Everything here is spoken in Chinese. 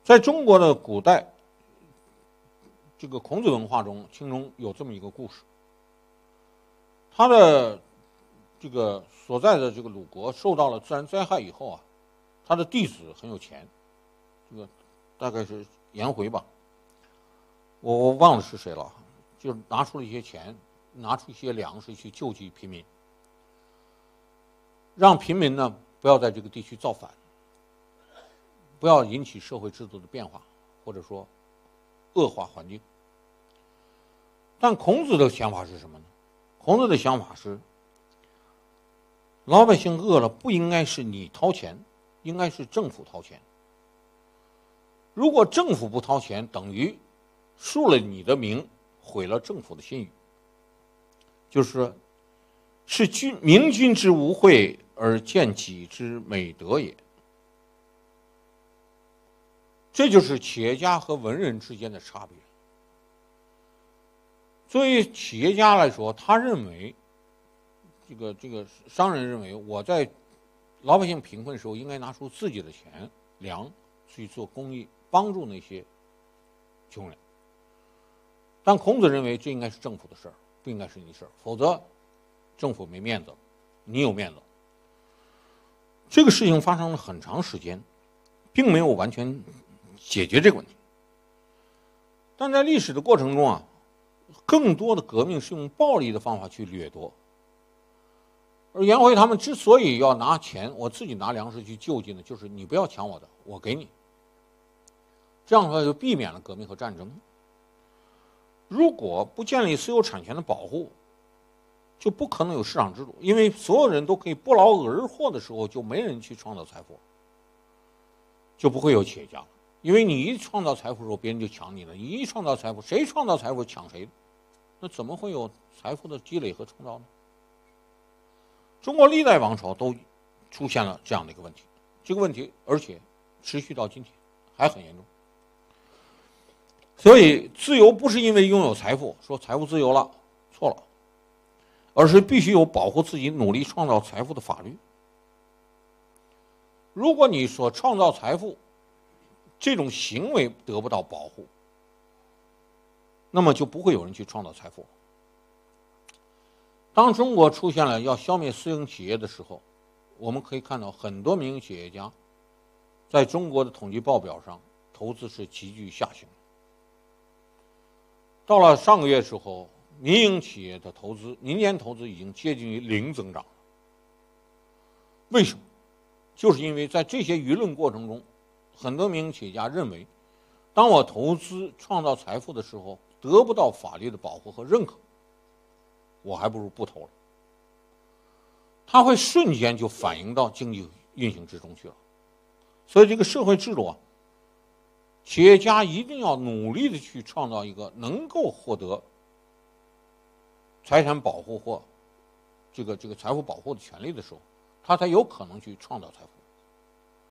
在中国的古代，这个孔子文化中，其中有这么一个故事。他的这个所在的这个鲁国受到了自然灾害以后啊，他的弟子很有钱，这个大概是颜回吧，我忘了是谁了，就拿出了一些钱，拿出一些粮食去救济贫民，让贫民呢不要在这个地区造反，不要引起社会制度的变化，或者说恶化环境。但孔子的想法是什么呢？孔子的想法是，老百姓饿了不应该是你掏钱，应该是政府掏钱。如果政府不掏钱，等于树了你的名，毁了政府的信誉。就是说，是明君之无惠而见己之美德也。这就是企业家和文人之间的差别。作为企业家来说，他认为，这个商人认为，我在老百姓贫困的时候，应该拿出自己的钱粮去做公益，帮助那些穷人。但孔子认为，这应该是政府的事儿，不应该是你的事儿，否则政府没面子，你有面子。这个事情发生了很长时间，并没有完全解决这个问题。但在历史的过程中啊，更多的革命是用暴力的方法去掠夺，而颜回他们之所以要拿钱，我自己拿粮食去救济呢，就是你不要抢我的，我给你。这样的话就避免了革命和战争。如果不建立私有产权的保护，就不可能有市场制度，因为所有人都可以不劳而获的时候，就没人去创造财富，就不会有企业家了。因为你一创造财富的时候，别人就抢你了；你一创造财富，谁创造财富抢谁的，那怎么会有财富的积累和创造呢？中国历代王朝都出现了这样的一个问题，这个问题而且持续到今天还很严重。所以自由不是因为拥有财富，说财富自由了，错了，而是必须有保护自己努力创造财富的法律。如果你所创造财富这种行为得不到保护，那么就不会有人去创造财富。当中国出现了要消灭私营企业的时候，我们可以看到很多民营企业家在中国的统计报表上投资是急剧下行。到了上个月时候，民营企业的投资，民间投资已经接近于零增长。为什么？就是因为在这些舆论过程中，很多民营企业家认为，当我投资创造财富的时候，得不到法律的保护和认可，我还不如不投了。它会瞬间就反映到经济运行之中去了。所以这个社会制度啊，企业家一定要努力的去创造一个能够获得财产保护或这个财富保护的权利的时候，他才有可能去创造财富。